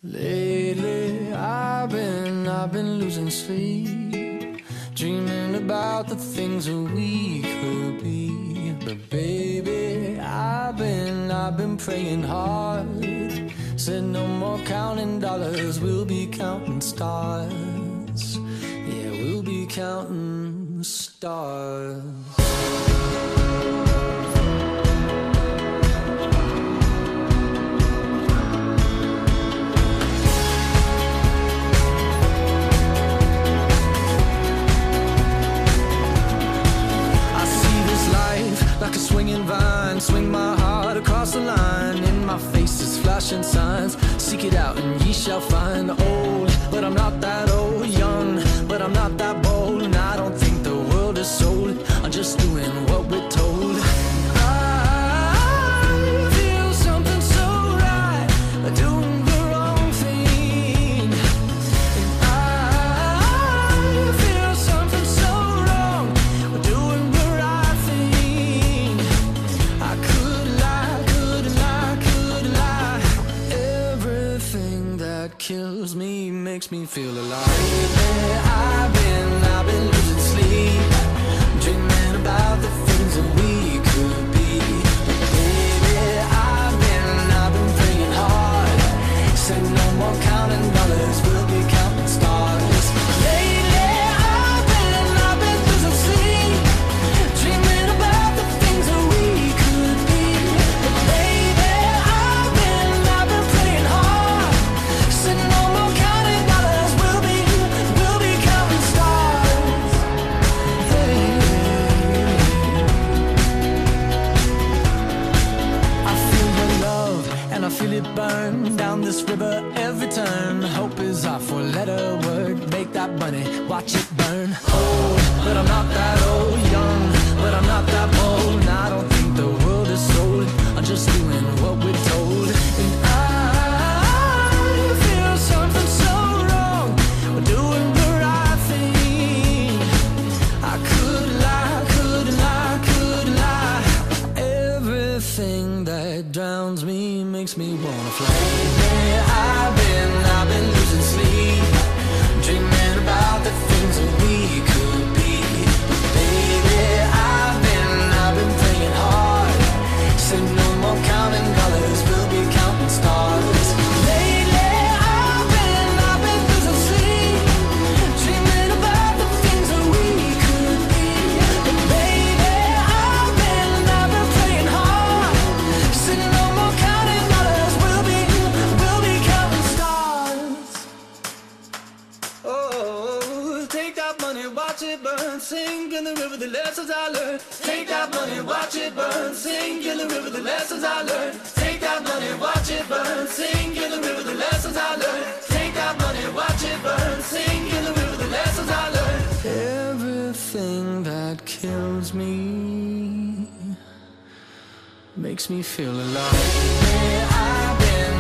Lately I've been losing sleep, dreaming about the things that we could be. But baby, I've been praying hard. Said no more counting dollars, we'll be counting stars. Yeah, we'll be counting stars. Like a swinging vine, swing my heart across the line. In my face is flashing signs. Seek it out and ye shall find. Old, but I'm not that old. Young, but I'm not that bold. And I don't think the world is sold. I'm just doing what we're told. I feel something so right, doing the wrong thing. And I feel something so wrong, doing the right thing. I could lie, could lie. Everything that kills me makes me feel alive. Lately, I've been losing sleep, dreaming about the things that we could be. Baby, I've been praying hard. Said no more counting dollars, we'll be counting stars. Lately, I've been losing sleep, dreaming about the things that we could be. But baby, I've been praying hard. Said no more counting dollars, we'll be counting stars. Hey. I feel your love and I feel it burn down this river every turn. Hope is our four-letter word. Make that money, watch it burn. Old, but I'm not that old. Young, but I'm not that bold. And I don't think the world is sold. I'm just doing what we're told. And I feel something so wrong, we're doing the right thing. I could lie, could lie. Everything that drowns me makes me wanna fly. Lately, I've been losing sleep, dreaming about the things that we could be. Baby, I've been praying hard. Said no more counting dollars, we'll be counting stars. Lately, I've been losing sleep, dreaming about the things that we could be. But baby, I've been praying hard. Said no more counting dollars, we'll be counting stars. Oh, take that money, watch it burn, sink in the river, the lessons I learned. Take that money, watch it burn, sink in the river, the lessons I learned. Take that money, watch it burn, sink in the river, the lessons I learned. Take that money, watch it burn, sink in the river, the lessons I learned. Everything that kills me makes me feel alive. I've been